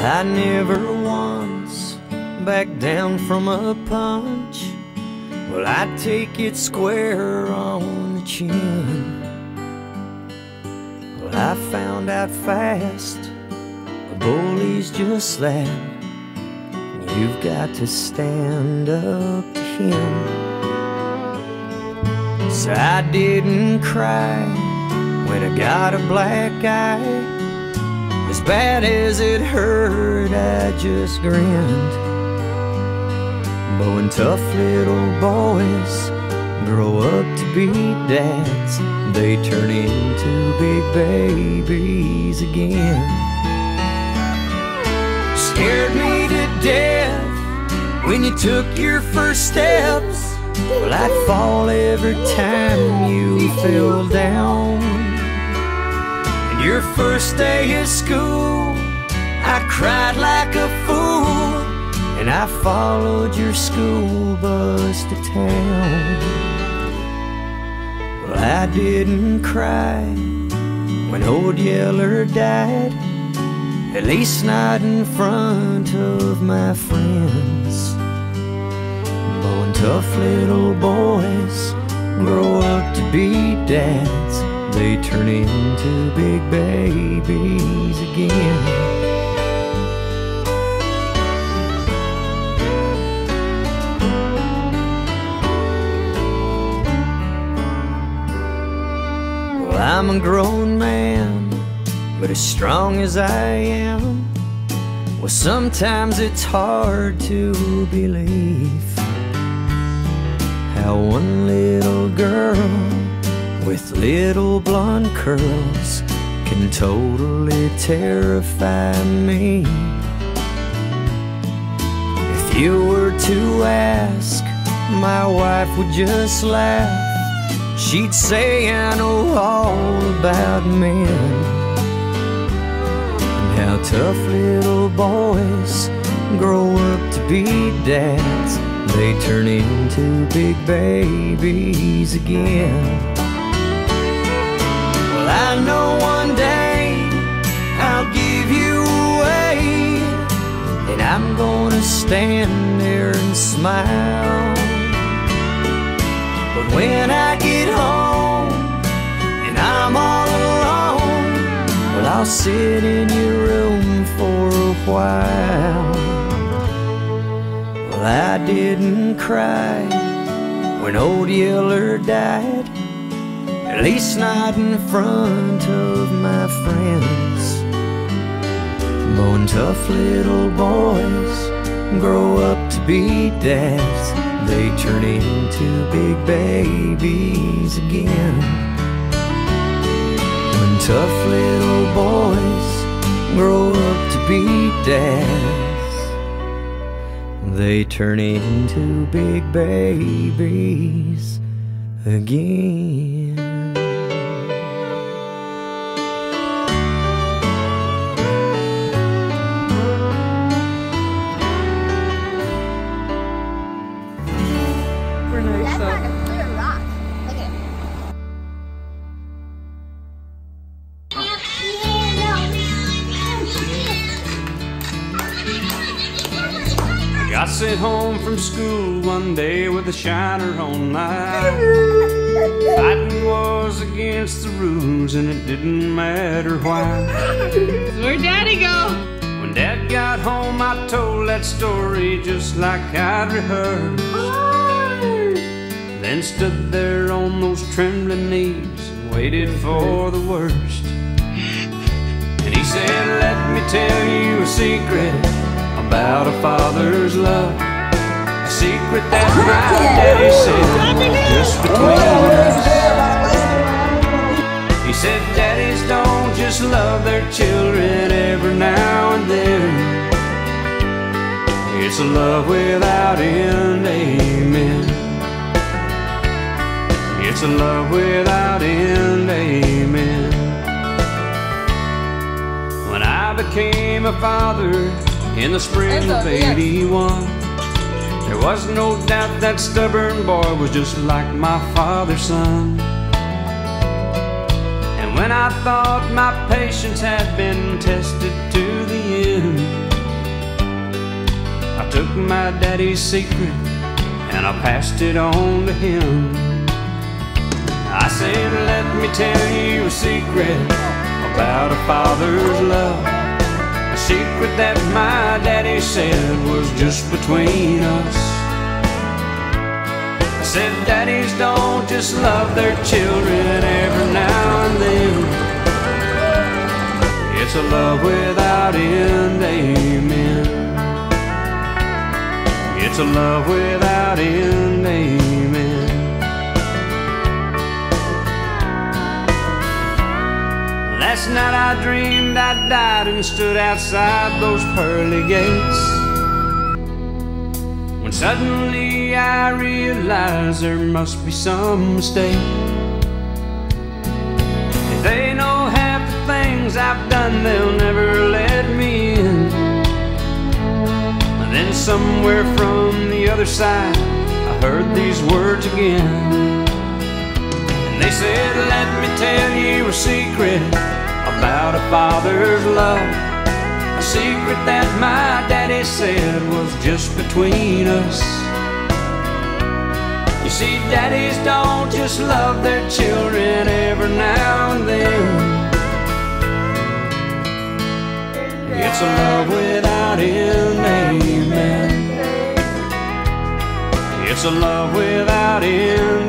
I never once backed down from a punch. Well, I take it square on the chin. Well, I found out fast a bully's just that, and you've got to stand up to him. So I didn't cry when I got a black eye. As bad as it hurt, I just grinned. But when tough little boys grow up to be dads, they turn into big babies again. Scared me to death when you took your first steps. Well, I'd fall every time you fell down. And your first day of school, I cried like a fool, and I followed your school bus to town. Well, I didn't cry when Old Yeller died, at least not in front of my friends. But when tough little boys grow up to be dads, they turn into big babies again. I'm a grown man, but as strong as I am, well, sometimes it's hard to believe how one little girl with little blonde curls can totally terrify me. If you were to ask, my wife would just laugh. She'd say I know all about men, and how tough little boys grow up to be dads. They turn into big babies again. Well, I know one day I'll give you away, and I'm gonna stand there and smile. But when I get home and I'm all alone, well, I'll sit in your room for a while. Well, I didn't cry when Old Yeller died, at least not in front of my friends. But when tough little boys grow up to be dads, they turn into big babies again. When tough little boys grow up to be dads, they turn into big babies again. I sent home from school one day with a shiner on my eye. Fighting was against the rules and it didn't matter why. Where'd Daddy go? When Dad got home I told that story just like I'd rehearsed. Then stood there on those trembling knees and waited for the worst. And he said, let me tell you a secret about a father's love, a secret that my daddy said just between us. He said daddies don't just love their children every now and then. It's a love without end, amen. It's a love without end, amen. When I became a father in the spring of '81, there was no doubt that stubborn boy was just like my father's son. And when I thought my patience had been tested to the end, took my daddy's secret and I passed it on to him. I said, let me tell you a secret about a father's love, a secret that my daddy said was just between us. I said, daddies don't just love their children every now and then. It's a love without end, amen. It's a love without end, amen. Last night I dreamed I died and stood outside those pearly gates, when suddenly I realized there must be some mistake. If they know half the things I've done, they'll never let me in. And then somewhere from the other side I heard these words again. And they said, let me tell you a secret about a father's love, a secret that my daddy said was just between us. You see, daddies don't just love their children every now and then. It's a love without end, amen. It's a love without end.